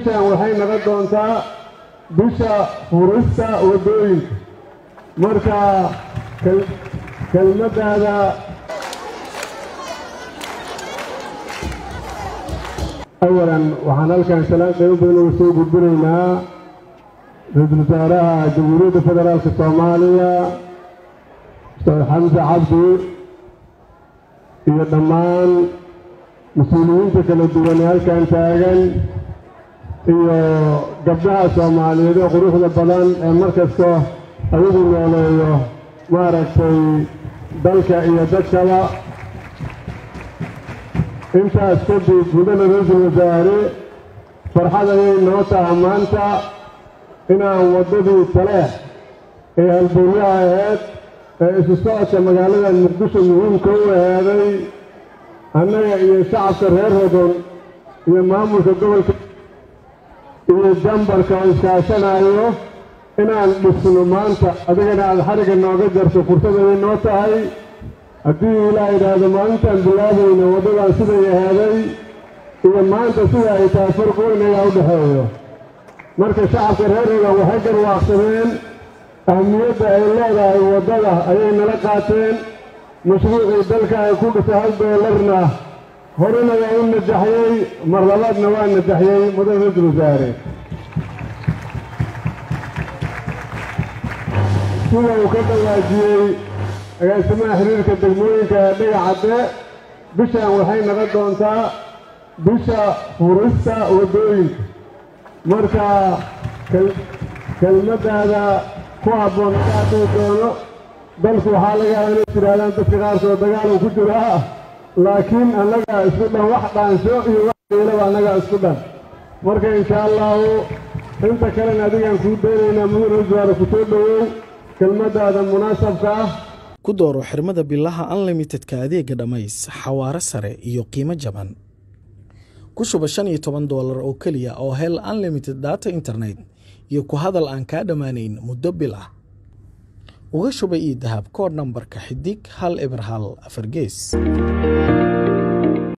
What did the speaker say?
bishan waxay naga doontaa bisha furista wadooyinka marka kelmadaada awalan waxaan halkan salaam qayb badan ugu soo gudbinaynaa ra'iisul wasaaraha jamhuuriyadda federaalka Soomaaliya Ustaad Xamse Cabdi iyo dhammaan مسؤولينta kala duwan ee halkan taagan iyo gabdhaha Soomaaliyeed ee quruxda badan ee markasta ayagu nooleeyo maaragtay dalka iyo dadkaba intaas kadib mudane ra'iisul wasaare farxad ayay noo tahay maanta inaan wadadii kale ee halbowlaha ahayd ee isu socodka magaalada Muqdisho muhiimka u ahaday annaga iyo shacabka reer Hodon iyo maamulka gobolka iyo jambarka iskaashanayo inaan dhisno maanta adigana aad xariga nooga jarto fursad ay noo tahay haddii Ilaahay yiraahdo maalintan bilaabayno wadadan sida ay ahaday iyo maanta sida ay tahay farq weyn ayaa u dhaxeeyo marka shacabka reer Hodon waxay garwaaqsadeen ahmiyadda ay leedahay wadada ayay nala qaateen مشروعي دلك يكون بسهل دولارنا هورنا يقول نجحيي مرلبات نوان نجحيي مدن رجل وزاري سوى وكذا واجيي ايا سماع حريرك الدقموين كهدي عداء بشا وحين غدونتا بشا فرستا ودوين مركا كلمة هذا كوابون كاتو دولو dalku waxa laga yaabaa inay tiraadaan dadka qaarkood dagaal uu ku jiro laakiin anaga isku dhan wax dhaansho iyo wax yeelaba anaga isku dhan marka insha Allah inta kale adigan ku dheereynaa mudane wasaare ku soo dhawow kelmadaada munaasabka ah ku dooro xirmada billaha unlimited ka adeega dhamays xawaare sare iyo qiimo jaban ku shuba $15 oo kaliya oo hel unlimited data internet iyo ku hadal aan ka dhamaanayn muddo bil ah uga shubay dahab kood nambarka xidig 1 eber 1 4 gees